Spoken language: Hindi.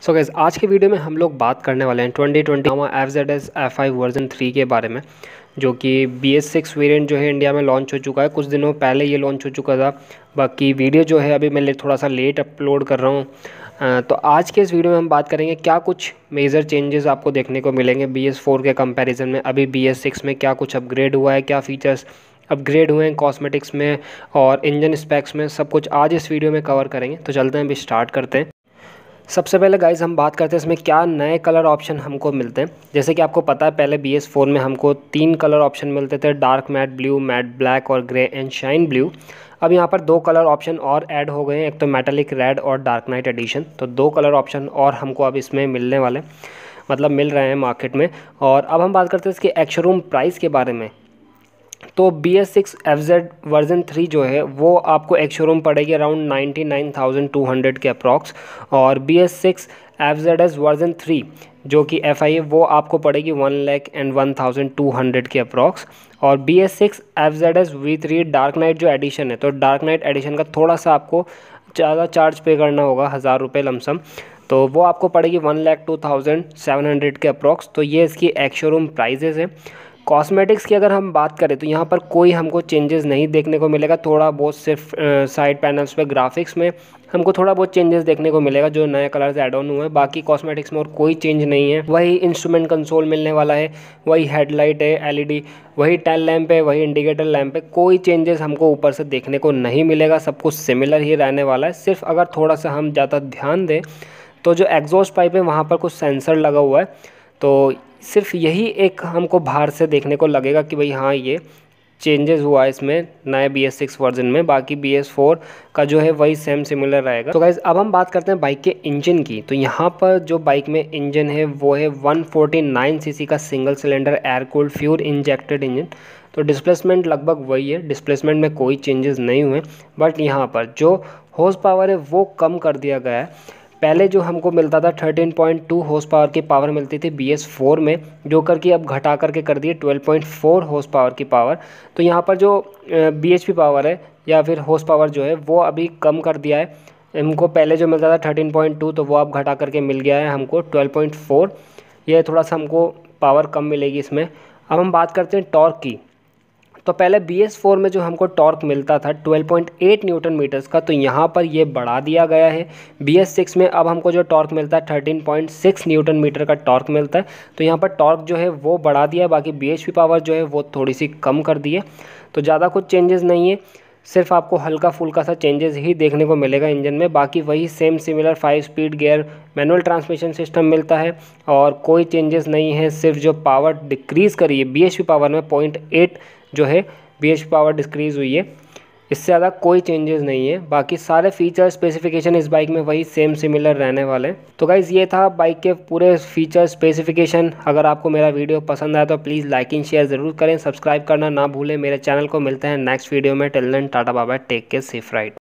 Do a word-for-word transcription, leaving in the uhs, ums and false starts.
सो गाइस आज के वीडियो में हम लोग बात करने वाले हैं twenty twenty F Z S F I version three के बारे में, जो कि बी एस सिक्स वेरिएंट जो है इंडिया में लॉन्च हो चुका है। कुछ दिनों पहले ये लॉन्च हो चुका था। बाकी वीडियो जो है अभी मैं थोड़ा सा लेट अपलोड कर रहा हूँ। तो आज के इस वीडियो में हम बात करेंगे क्या कुछ मेजर चेंजेस आपको देखने को मिलेंगे बी एस फोर के कंपैरिजन में। अभी बी एस सिक्स में क्या कुछ अपग्रेड हुआ है, क्या फीचर्स अपग्रेड हुए हैं कॉस्मेटिक्स में और इंजन स्पेक्स में, सब कुछ आज इस वीडियो में कवर करेंगे। तो चलते हैं, अभी स्टार्ट करते हैं। सबसे पहले गाइस हम बात करते हैं इसमें क्या नए कलर ऑप्शन हमको मिलते हैं। जैसे कि आपको पता है पहले बी एस फोर में हमको तीन कलर ऑप्शन मिलते थे, dark matt blue, matt black और ग्रे एंड शाइन ब्लू। अब यहाँ पर दो कलर ऑप्शन और ऐड हो गए हैं, एक तो मेटालिक रेड और डार्क नाइट एडिशन। तो दो कलर ऑप्शन और हमको अब इसमें मिलने वाले, मतलब मिल रहे हैं मार्केट में। और अब हम बात करते हैं इसके एक्स-शोरूम प्राइस के बारे में। तो B S six F Z version three जो है वो आपको एक्स शोरूम पड़ेगी around ninety nine thousand two hundred के अप्रॉक्स, और B S six F Z S version three जो कि एफ आई है वो आपको पड़ेगी one lakh and one thousand two hundred के अप्रॉक्स। और B S six F Z S V three dark knight जो एडिशन है, तो डार्क नाइट एडिशन का थोड़ा सा आपको ज़्यादा चार्ज पे करना होगा, हज़ार रुपये लमसम, तो वो आपको पड़ेगी one lakh two thousand seven hundred के अप्रॉक्स। तो ये इसकी एक्स शोरूम प्राइजेज़ है। कॉस्मेटिक्स की अगर हम बात करें तो यहाँ पर कोई हमको चेंजेस नहीं देखने को मिलेगा। थोड़ा बहुत सिर्फ साइड पैनल्स पे ग्राफिक्स में हमको थोड़ा बहुत चेंजेस देखने को मिलेगा, जो नए कलर्स ऐड ऑन हुए हैं। बाकी कॉस्मेटिक्स में और कोई चेंज नहीं है। वही इंस्ट्रूमेंट कंसोल मिलने वाला है, वही हेडलाइट है एल ई डी, वही टेल लैंप है, वही इंडिकेटर लैंप है। कोई चेंजेस हमको ऊपर से देखने को नहीं मिलेगा, सब कुछ सिमिलर ही रहने वाला है। सिर्फ अगर थोड़ा सा हम ज़्यादा ध्यान दें तो जो एग्जॉस्ट पाइप है वहाँ पर कुछ सेंसर लगा हुआ है, तो सिर्फ यही एक हमको बाहर से देखने को लगेगा कि भाई हाँ ये चेंजेस हुआ है इसमें नए बी एस सिक्स वर्जन में। बाकी बी एस फोर का जो है वही सेम सिमिलर रहेगा। तो गाइज़ अब हम बात करते हैं बाइक के इंजन की। तो यहाँ पर जो बाइक में इंजन है वो है one forty nine C C का single cylinder air cooled fuel injected engine. तो डिस्प्लेसमेंट लगभग वही है, डिस्प्लेसमेंट में कोई चेंजेस नहीं हुए। बट यहाँ पर जो हॉर्स पावर है वो कम कर दिया गया है। पहले जो हमको मिलता था thirteen point two horse power की पावर मिलती थी बी एस फोर में, जो करके अब घटा करके कर दिए twelve point four horse power की पावर। तो यहाँ पर जो बी एच पी पावर है या फिर हॉर्स पावर जो है वो अभी कम कर दिया है। हमको पहले जो मिलता था थर्टीन पॉइंट टू, तो वो अब घटा करके मिल गया है हमको ट्वेल्व पॉइंट फोर। ये थोड़ा सा हमको पावर कम मिलेगी इसमें। अब हम बात करते हैं टॉर्क की। तो पहले बी एस फोर में जो हमको टॉर्क मिलता था twelve point eight newton metres का, तो यहाँ पर ये बढ़ा दिया गया है। बी एस सिक्स में अब हमको जो टॉर्क मिलता है thirteen point six newton metre का टॉर्क मिलता है। तो यहाँ पर टॉर्क जो है वो बढ़ा दिया है, बाकी बी एच पी पावर जो है वो थोड़ी सी कम कर दी है। तो ज़्यादा कुछ चेंजेस नहीं है, सिर्फ आपको हल्का फुल्का सा चेंजेस ही देखने को मिलेगा इंजन में। बाकी वही same similar five speed gear manual transmission system मिलता है और कोई चेंजेस नहीं है। सिर्फ जो पावर डिक्रीज़ करी है बी एच पी पावर में पॉइंट एट जो है B H P power decrease हुई है, इससे ज़्यादा कोई चेंजेस नहीं है। बाकी सारे फीचर स्पेसिफिकेशन इस बाइक में वही सेम सिमिलर रहने वाले हैं। तो गाइज़ ये था बाइक के पूरे फीचर स्पेसिफिकेशन। अगर आपको मेरा वीडियो पसंद आया तो प्लीज़ लाइक एंड शेयर ज़रूर करें, सब्सक्राइब करना ना भूलें मेरे चैनल को। मिलते हैं नेक्स्ट वीडियो में। Till then tata bye bye, take care, safe ride.